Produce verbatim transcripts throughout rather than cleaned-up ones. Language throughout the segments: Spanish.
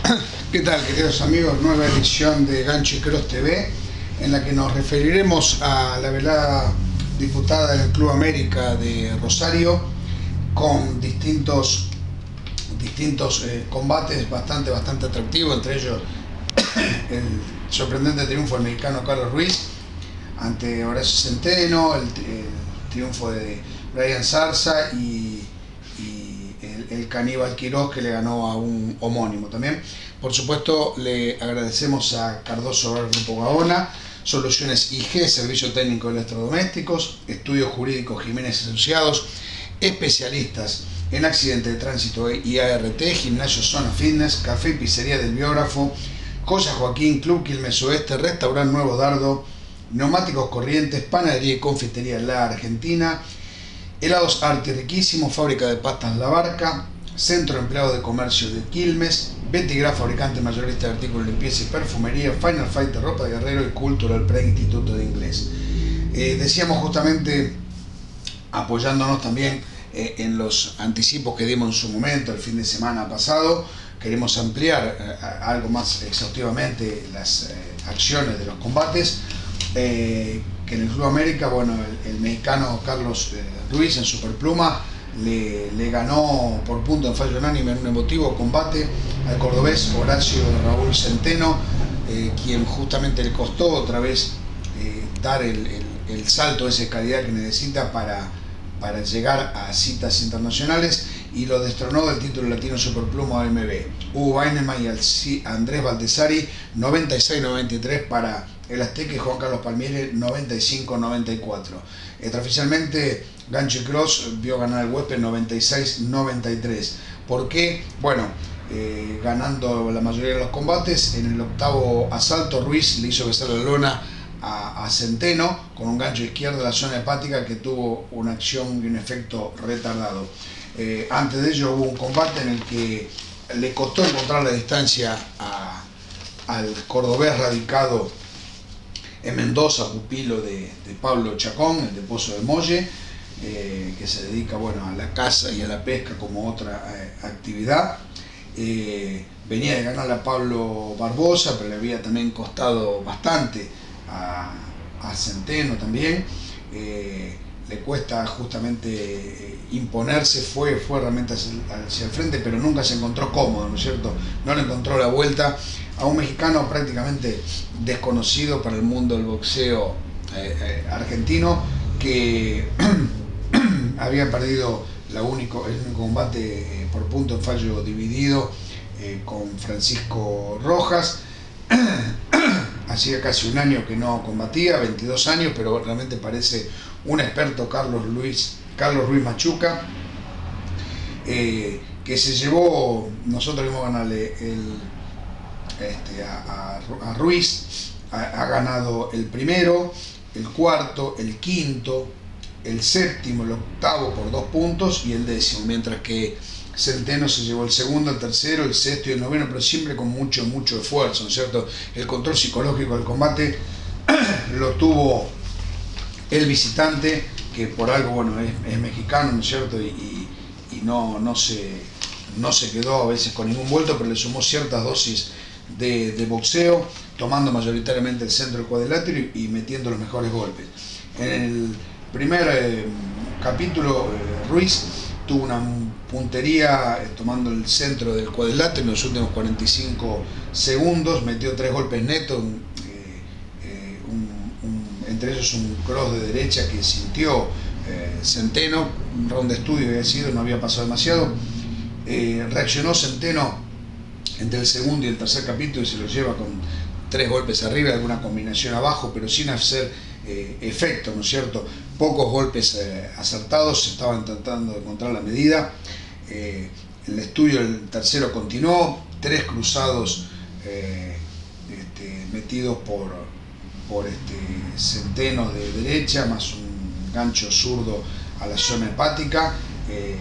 ¿Qué tal, queridos amigos? Nueva edición de Gancho y Cross T V, en la que nos referiremos a la velada disputada en el Club América de Rosario, con distintos, distintos eh, combates bastante, bastante atractivos, entre ellos el sorprendente triunfo del mexicano Carlos Ruiz ante Horacio Centeno, el, el triunfo de Brian Zarza y, y el, el caníbal Quiroz, que le ganó a un homónimo también. Por supuesto, le agradecemos a Cardoso Grupo Gaona, Soluciones I G, Servicio Técnico de Electrodomésticos, Estudios Jurídicos Jiménez Asociados, especialistas en accidentes de tránsito y A R T, Gimnasio Zona Fitness, Café y Pizzería del Biógrafo, Joya Joaquín, Club Quilmes Oeste, Restaurante Nuevo Dardo, Neumáticos Corrientes, Panadería y Confitería La Argentina, Helados Arte Riquísimo, Fábrica de Pastas La Barca, Centro Empleado de Comercio de Quilmes, Betty Graf, fabricante mayorista de artículos de limpieza y perfumería, Final Fighter, Ropa de Guerrero y Cultural Pre Instituto de Inglés. Eh, decíamos justamente, apoyándonos también eh, en los anticipos que dimos en su momento el fin de semana pasado, queremos ampliar eh, algo más exhaustivamente las eh, acciones de los combates, eh, que en el Club América, bueno, el, el mexicano Carlos eh, Ruiz en Superpluma le, le ganó por punto en fallo unánime en un emotivo combate al cordobés Horacio Raúl Centeno, eh, quien justamente le costó otra vez eh, dar el, el, el salto de esa calidad que necesita para, para llegar a citas internacionales, y lo destronó del título latino Superpluma A M B. Hugo Weinman y Andrés Baldessari, noventa y seis noventa y tres para el Azteca, y Juan Carlos Palmieri, noventa y cinco noventa y cuatro. Extraoficialmente, Gancho y Cross vio ganar al Huésped noventa y seis noventa y tres. ¿Por qué? Bueno, eh, ganando la mayoría de los combates. En el octavo asalto, Ruiz le hizo besar la lona a, a Centeno con un gancho izquierdo de la zona hepática que tuvo una acción y un efecto retardado. Eh, antes de ello hubo un combate en el que le costó encontrar la distancia a, al cordobés radicado en Mendoza, pupilo de, de Pablo Chacón, el de Pozo de Molle, eh, que se dedica, bueno, a la caza y a la pesca como otra eh, actividad. Eh, venía de ganar a Pablo Barbosa, pero le había también costado bastante a, a Centeno también. Eh, le cuesta justamente eh, imponerse, fue, fue realmente hacia, hacia el frente, pero nunca se encontró cómodo, ¿no es cierto? No le encontró la vuelta a un mexicano prácticamente desconocido para el mundo del boxeo eh, eh, argentino, que había perdido la único, el único combate eh, por punto en fallo dividido eh, con Francisco Rojas. Hacía casi un año que no combatía, veintidós años, pero realmente parece un experto Carlos Luis, Carlos Ruiz Machuca, eh, que se llevó, nosotros vimos ganarle el, este, a, a, a Ruiz, ha, ha ganado el primero, el cuarto, el quinto, el séptimo, el octavo por dos puntos y el décimo, mientras que Centeno se llevó el segundo, el tercero, el sexto y el noveno, pero siempre con mucho, mucho esfuerzo, ¿no es cierto? El control psicológico del combate lo tuvo el visitante, que por algo, bueno, es, es mexicano, ¿no es cierto? Y, y, y no, no, se, no se quedó a veces con ningún vuelto, pero le sumó ciertas dosis de, de boxeo, tomando mayoritariamente el centro del cuadrilátero y, y metiendo los mejores golpes. En el primer eh, capítulo, eh, Ruiz tuvo una puntería eh, tomando el centro del cuadrilátero en los últimos cuarenta y cinco segundos, metió tres golpes netos, eh, eh, un, un, entre ellos un cross de derecha que sintió eh, Centeno, un round de estudio había sido, no había pasado demasiado. Eh, reaccionó Centeno entre el segundo y el tercer capítulo y se lo lleva con tres golpes arriba, alguna combinación abajo, pero sin hacer eh, efecto, ¿no es cierto? Pocos golpes eh, acertados, se estaban tratando de encontrar la medida. Eh, el estudio el tercero continuó, tres cruzados eh, este, metidos por, por este, Centeno de derecha, más un gancho zurdo a la zona hepática. Eh,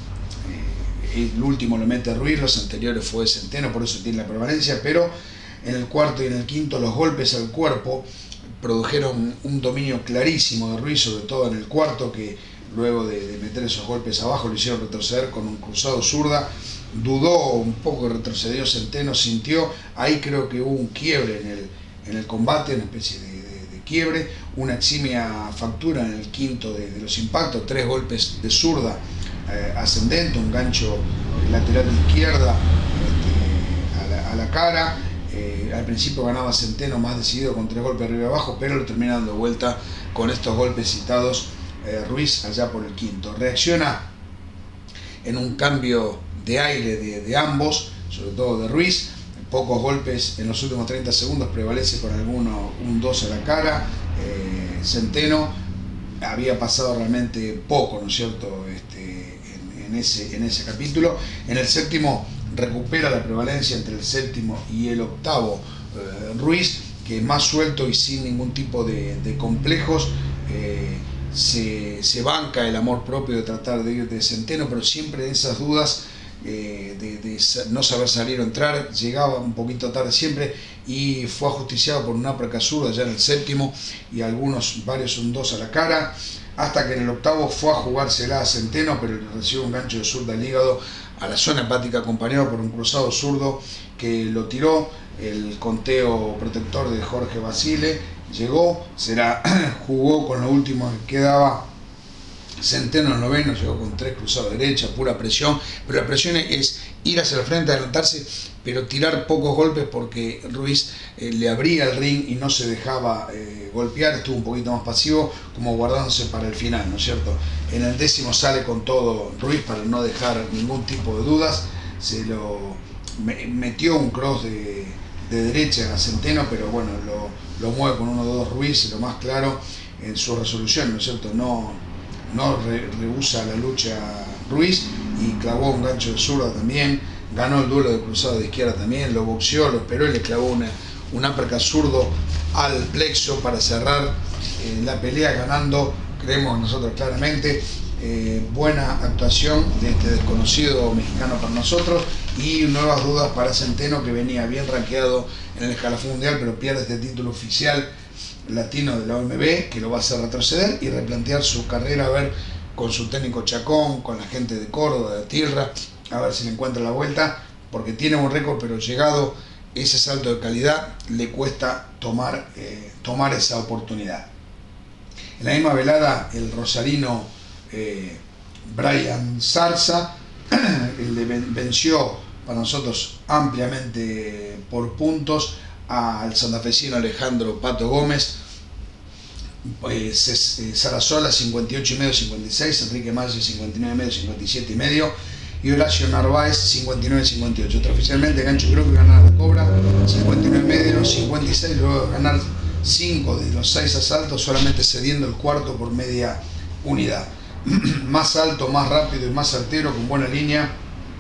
eh, el último lo mete Ruiz, los anteriores fue Centeno, por eso tiene la prevalencia, pero en el cuarto y en el quinto los golpes al cuerpo produjeron un dominio clarísimo de Ruiz, sobre todo en el cuarto, que luego de, de meter esos golpes abajo lo hicieron retroceder con un cruzado zurda dudó un poco, retrocedió Centeno, sintió, ahí creo que hubo un quiebre en el, en el combate, una especie de, de, de quiebre, una eximia factura en el quinto de, de los impactos, tres golpes de zurda eh, ascendente, un gancho lateral de izquierda este, a, la, a la cara. Eh, al principio ganaba Centeno más decidido con tres golpes arriba y abajo, pero lo termina dando vuelta con estos golpes citados eh, Ruiz allá por el quinto. Reacciona en un cambio de aire de, de ambos, sobre todo de Ruiz, pocos golpes en los últimos treinta segundos, prevalece con alguno, un dos a la cara. eh, Centeno había pasado realmente poco, ¿no es cierto?, este, en, en, ese, en ese capítulo. En el séptimo recupera la prevalencia entre el séptimo y el octavo eh, Ruiz, que más suelto y sin ningún tipo de, de complejos, eh, se, se banca el amor propio de tratar de ir de Centeno, pero siempre en esas dudas eh, de, de no saber salir o entrar, llegaba un poquito tarde siempre y fue ajusticiado por una uppercut zurda ya en el séptimo y algunos, varios un dos a la cara, hasta que en el octavo fue a jugársela a Centeno, pero recibe un gancho de zurda al hígado a la zona hepática acompañado por un cruzado zurdo que lo tiró. El conteo protector de Jorge Basile llegó, se la jugó con lo último que quedaba. Centeno en el noveno llegó con tres cruzados derecha, pura presión, pero la presión es ir hacia el frente, adelantarse, pero tirar pocos golpes porque Ruiz eh, le abría el ring y no se dejaba eh, golpear, estuvo un poquito más pasivo, como guardándose para el final, ¿no es cierto? En el décimo sale con todo Ruiz para no dejar ningún tipo de dudas, se lo me, metió un cross de, de derecha a Centeno, pero bueno, lo, lo mueve con uno dos Ruiz, lo más claro en su resolución, ¿no es cierto? No no re, rehúsa la lucha Ruiz y clavó un gancho de zurda también, ganó el duelo de cruzado de izquierda también, lo boxeó, lo esperó y le clavó una, un uppercut zurdo al plexo para cerrar eh, la pelea, ganando, creemos nosotros claramente. Eh, buena actuación de este desconocido mexicano para nosotros y nuevas dudas para Centeno, que venía bien rankeado en el escalafón mundial, pero pierde este título oficial latino de la O M B, que lo va a hacer retroceder y replantear su carrera, a ver con su técnico Chacón, con la gente de Córdoba, de Tilra, a ver si le encuentra la vuelta, porque tiene un récord, pero llegado ese salto de calidad le cuesta tomar, eh, tomar esa oportunidad. En la misma velada el rosarino eh, Brian Zarza le venció para nosotros ampliamente por puntos al santafesino Alejandro Pato Gómez. Pues, eh, Sarasola cincuenta y ocho y medio, cincuenta y seis, Enrique Maggi cincuenta y nueve y medio, cincuenta y siete y medio y Horacio Narváez cincuenta y nueve cincuenta y ocho. Oficialmente Gancho creo que ganar la Cobra cincuenta y nueve y medio, cincuenta y seis, luego de ganar cinco de los seis asaltos, solamente cediendo el cuarto por media unidad. Más alto, más rápido y más certero, con buena línea.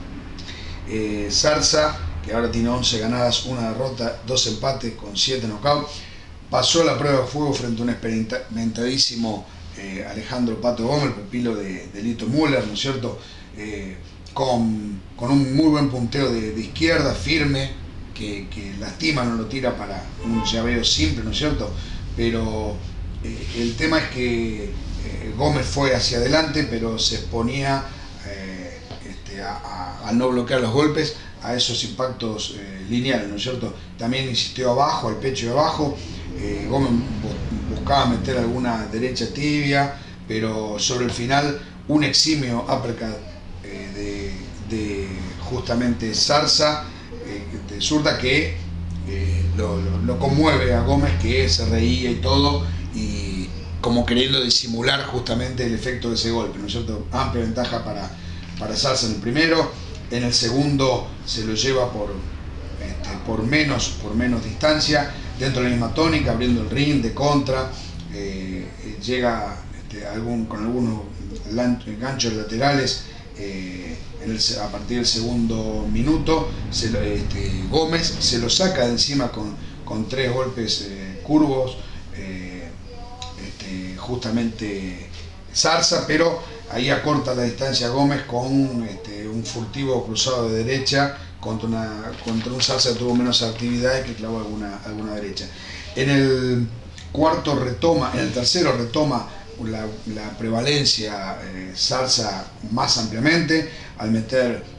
Eh, Zarza, que ahora tiene once ganadas, una derrota, dos empates con siete knockouts, pasó la prueba de fuego frente a un experimentadísimo eh, Alejandro Pato Gómez, el pupilo de, de Lito Müller, ¿no es cierto? Eh, con, con un muy buen punteo de, de izquierda, firme, que, que lastima, no lo tira para un llaveo simple, ¿no es cierto? Pero eh, el tema es que eh, Gómez fue hacia adelante, pero se exponía eh, este, a, a, a no bloquear los golpes, a esos impactos eh, lineales, ¿no es cierto? También insistió abajo, al pecho y abajo. eh, Gómez buscaba meter alguna derecha tibia, pero sobre el final un eximio uppercut eh, de, de justamente Zarza, eh, de zurda, que eh, lo, lo, lo conmueve a Gómez, que se reía y todo, y como queriendo disimular justamente el efecto de ese golpe, ¿no es cierto? Amplia ventaja para, para Zarza en el primero. En el segundo se lo lleva por, este, por, menos, por menos distancia, dentro de la misma tónica, abriendo el ring de contra, eh, llega este, algún, con algunos ganchos laterales eh, en el, a partir del segundo minuto. Se lo, este, Gómez se lo saca de encima con, con tres golpes eh, curvos, eh, este, justamente Zarza, pero ahí acorta la distancia Gómez con este, un furtivo cruzado de derecha contra, una, contra un Zarza que tuvo menos actividad y que clavó alguna, alguna derecha. En el cuarto retoma, en el tercero retoma la, la prevalencia eh, Zarza más ampliamente al meter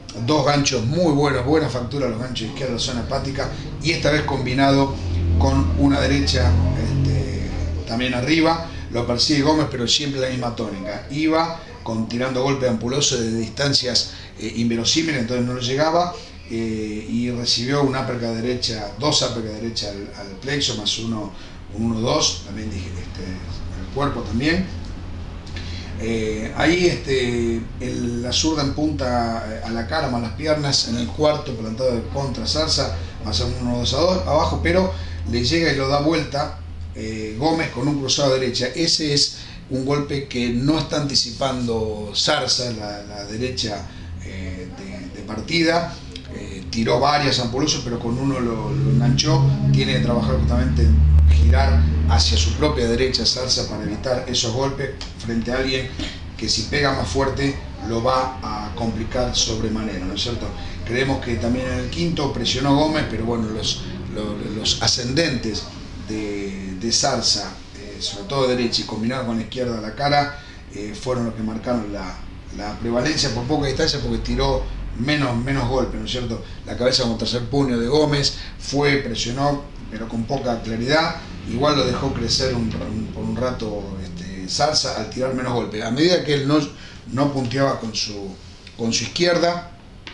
dos ganchos muy buenos, buena factura los ganchos izquierdos de la zona hepática, y esta vez combinado con una derecha este, también arriba. Lo persigue Gómez, pero siempre la misma tónica. Iba con, tirando golpe ampuloso de distancias eh, inverosímiles, entonces no lo llegaba, eh, y recibió un uppercut derecha, dos uppercut derecha al, al plexo, más uno, un uno dos, también dije, este, el cuerpo también. Eh, ahí este, el, la zurda en punta a la cara, más las piernas, en el cuarto plantado de contra Zarza, más un uno dos a dos abajo, pero le llega y lo da vuelta eh, Gómez con un cruzado a derecha. Ese es un golpe que no está anticipando Zarza, la, la derecha eh, de, de partida. Eh, tiró varias ampulosos, pero con uno lo, lo enganchó. Tiene que trabajar justamente en girar hacia su propia derecha Zarza para evitar esos golpes frente a alguien que, si pega más fuerte, lo va a complicar sobremanera, ¿no es cierto? Creemos que también en el quinto presionó Gómez, pero bueno, los, los, los ascendentes de, de Zarza, eh, sobre todo de derecha y combinado con la izquierda a la cara, eh, fueron los que marcaron la, la prevalencia por poca distancia, porque tiró menos, menos golpes, ¿no es cierto? La cabeza como tercer puño de Gómez, fue, presionó, pero con poca claridad. Igual lo dejó crecer un, un, por un rato este, Zarza al tirar menos golpes. A medida que él no, no punteaba con su, con su izquierda,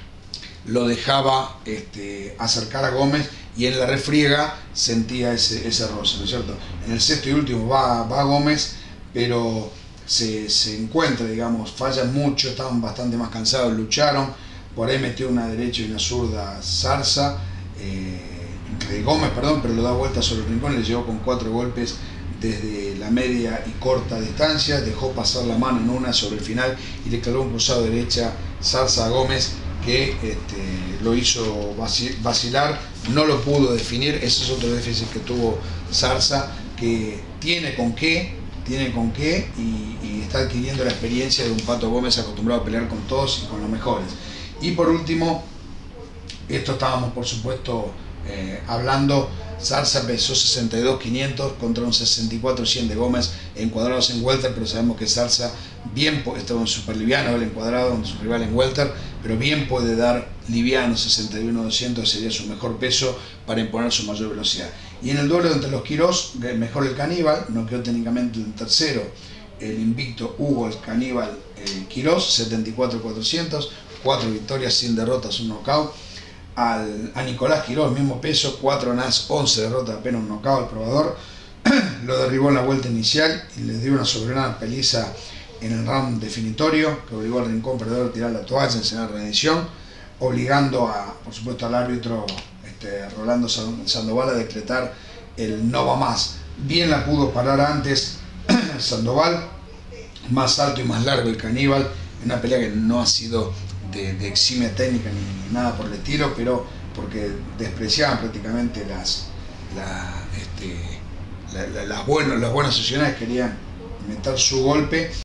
lo dejaba este, acercar a Gómez, y en la refriega sentía ese, ese roce, ¿no es cierto? En el sexto y último va, va Gómez, pero se, se encuentra, digamos, fallan mucho, estaban bastante más cansados, lucharon, por ahí metió una derecha y una zurda Zarza, eh, de Gómez, perdón, pero lo da vuelta sobre el rincón, le llegó con cuatro golpes desde la media y corta distancia, dejó pasar la mano en una sobre el final y le clavó un cruzado derecha Zarza a Gómez, que este, lo hizo vacilar, no lo pudo definir. Ese es otro déficit que tuvo Zarza, que tiene con qué, tiene con qué y, y está adquiriendo la experiencia de un Pato Gómez acostumbrado a pelear con todos y con los mejores. Y por último, esto estábamos por supuesto eh, hablando, Zarza pesó sesenta y dos quinientos contra un sesenta y cuatro cien de Gómez, encuadrados en welter, pero sabemos que Zarza bien, estaba en super liviano, el encuadrado con su rival en welter, pero bien puede dar liviano, sesenta y uno doscientos sería su mejor peso para imponer su mayor velocidad. Y en el duelo entre los Quirós, mejor el Caníbal, noqueó técnicamente el tercero, el invicto Hugo el Caníbal eh, Quirós, setenta y cuatro cuatrocientos, cuatro victorias sin derrotas, un knockout. Al, a Nicolás Quirós, mismo peso, cuatro nas, once derrotas, apenas un knockout. El probador lo derribó en la vuelta inicial y le dio una soberana paliza en el round definitorio, que obligó al rincón perdedor a tirar la toalla en señal de rendición, obligando a, por supuesto, al árbitro este, Rolando Sandoval a decretar el no va más. Bien la pudo parar antes Sandoval, más alto y más largo el Caníbal, en una pelea que no ha sido de, de eximia técnica ni, ni nada por el estilo, pero porque despreciaban prácticamente las, la, este, la, la, las, buenas, las buenas sesiones, querían meter su golpe.